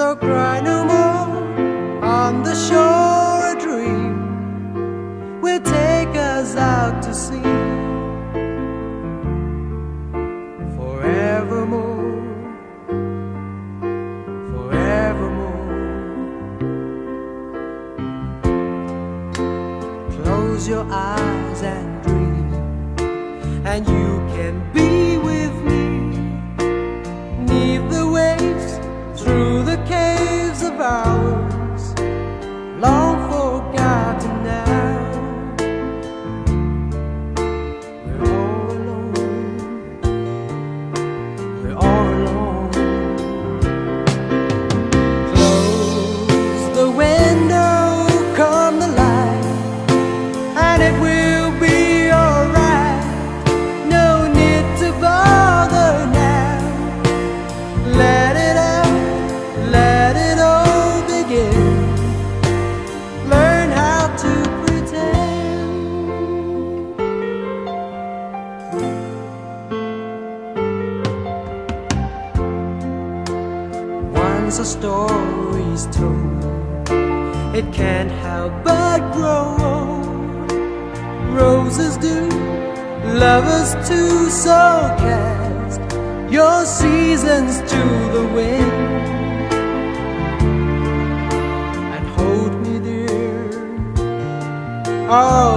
So cry no more. On the shore a dream will take us out to sea forevermore, forevermore. Close your eyes and dream, and you can be with me. Neath the waves, through the caves of ours, long forgotten now. We're all alone, we're all alone. Close the window, come the light, and it will be alright. No need to bother now. Let it out, let it all begin. Learn how to pretend. Once a story's told, it can't help but grow old. Roses do, lovers too, so cast your seasons to the wind and hold me dear. Oh,